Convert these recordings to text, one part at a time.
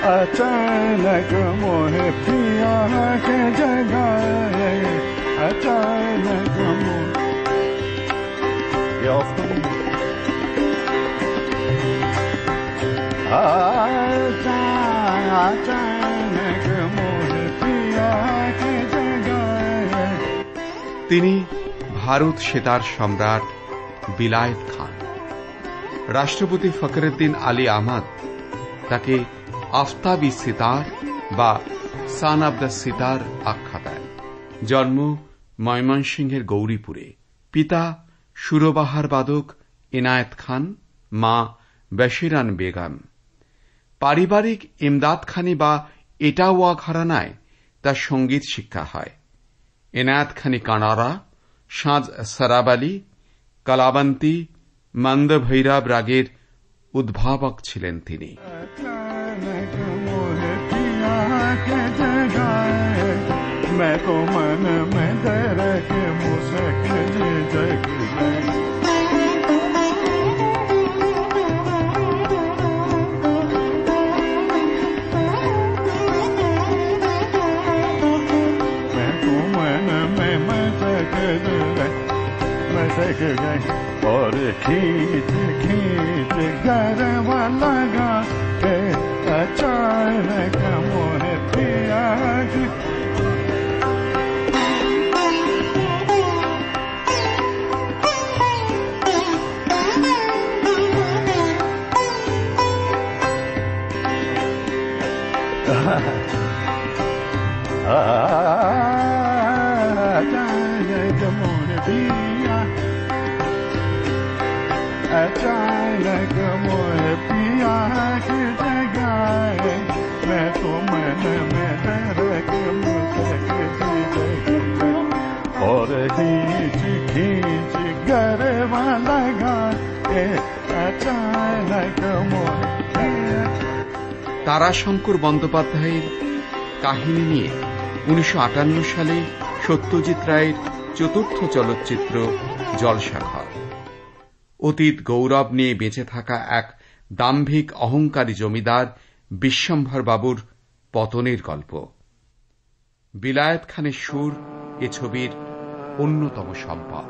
अचानक मोहे पिया के जगाए, अचानक अचानक मोहे पिया के जगाए। তিনি ভারত সেতার সম্রাট বিলায়েত খান। রাষ্ট্রপতি ফখরুদ্দিন আলী আহমদ তাকে আফতাবি সিতার বা সান অব দ্য সিতার আখ্যা দেয়। জন্ম ময়মনসিংহের গৌরীপুরে। পিতা সুরবাহার বাদক এনায়েত খান, মা বশিরান বেগম। পারিবারিক ইমদাদ খানি বা এটাওয়া ঘরানায় তার সঙ্গীত শিক্ষা হয়। এনায়েত খানি কানাড়া, সাজ সরাবালি, কলাবন্তী, মন্দ ভৈরব রাগের উদ্ভাবক ছিলেন তিনি। और खींच खींच गरबा लगा के अचानक मोहे पिया के। अचानक मोहे पिया, अचानक मोहे पिया के जगाए। मैं तो मन में दर्द मुझे और खींच खींच गरबा लगा के अचानक मोहे पिया। তারাশঙ্কর বন্দ্যোপাধ্যায়ের কাহিনী নিয়ে 1958 সালে সত্যজিৎ রায়ের চতুর্থ চলচ্চিত্র জলসাঘর। অতীত গৌরব নিয়ে বেঁচে থাকা এক দাম্ভিক অহংকারী জমিদার বিশ্বম্ভর বাবুর পতনের গল্প। বিলায়েত খানের সুর এ ছবির অন্যতম সম্পদ।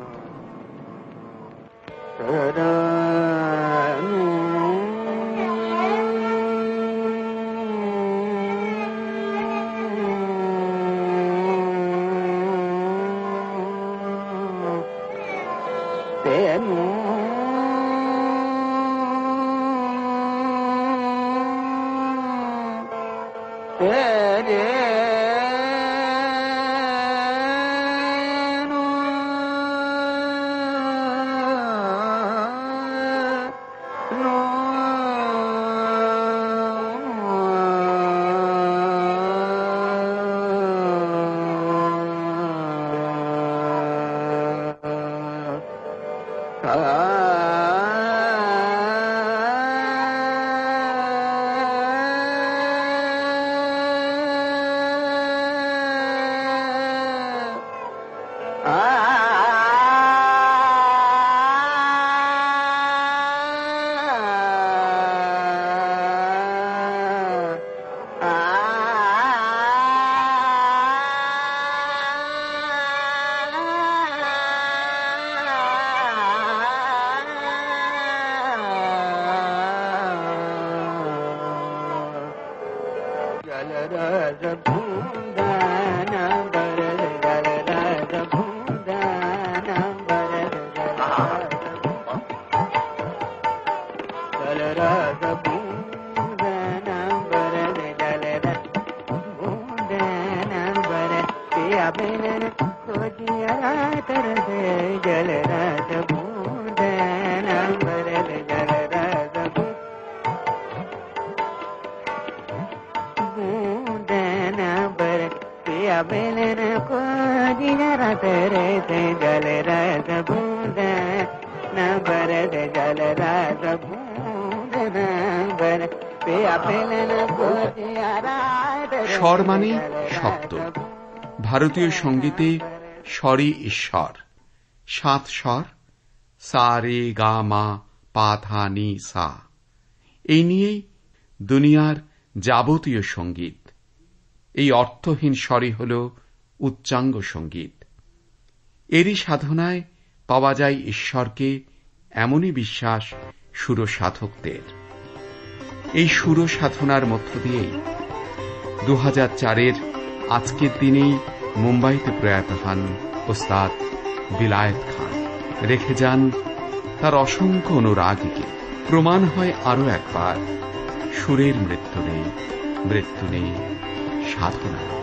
স্বর মানে শব্দ। ভারতীয় সঙ্গীতে স্বরই ঈশ্বর। 7 স্বর সা রে গা মা পা ধা নি সা। এই নিয়েই দুনিয়ার যাবতীয় সঙ্গীত। এই অর্থহীন স্বরই হল উচ্চাঙ্গ সঙ্গীত। এরই সাধনায় পাওয়া যায় ঈশ্বরকে, এমনই বিশ্বাস সুরসাধকদের। এই সুর সাধনার মধ্য দিয়েই 2004 আজকের দিনেই মুম্বাইতে প্রয়াত হন ওস্তাদ বিলায়েত খান। রেখে যান তার অসংখ্য অনুরাগীকে। প্রমাণ হয় আরো একবার, সুরের মৃত্যু নেই, মৃত্যু নেই সাধনা।